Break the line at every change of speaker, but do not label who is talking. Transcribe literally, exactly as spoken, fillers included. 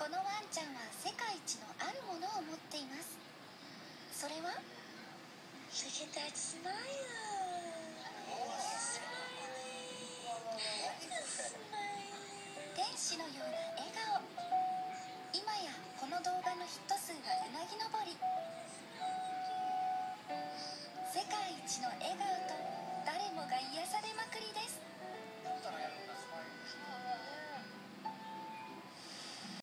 このワンちゃんは世界一のあるものを持っています。それは Look at that smile. Smiling. 天使のような笑顔。今やこの動画のヒット数がうなぎ登り。世界一の笑顔と誰もが癒されまくりです。